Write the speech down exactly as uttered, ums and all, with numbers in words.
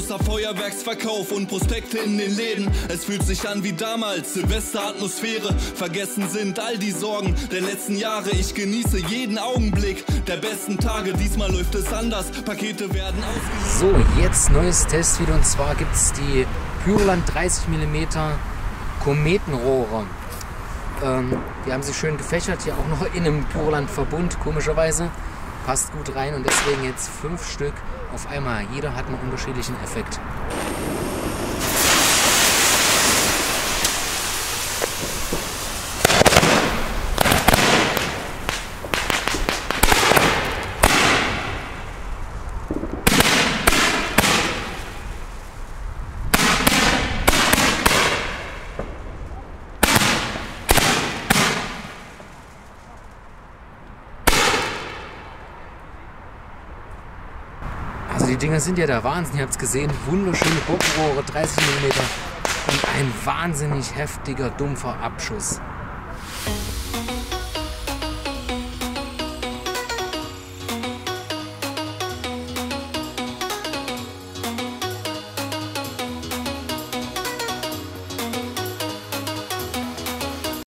Großer Feuerwerksverkauf und Prospekte in den Läden. Es fühlt sich an wie damals, Silvesteratmosphäre. Vergessen sind all die Sorgen der letzten Jahre. Ich genieße jeden Augenblick der besten Tage. Diesmal läuft es anders, Pakete werden ausgeliefert. So, jetzt neues Testvideo, und zwar gibt es die Pyroland dreißig Millimeter Kometenrohre. Ähm, die haben sie schön gefächert, hier auch noch in einem Pyroland-Verbund, komischerweise. Passt gut rein und deswegen jetzt fünf Stück auf einmal. Jeder hat einen unterschiedlichen Effekt. Also die Dinger sind ja der Wahnsinn, ihr habt es gesehen, wunderschöne Bockrohre, dreißig Millimeter und ein wahnsinnig heftiger, dumpfer Abschuss.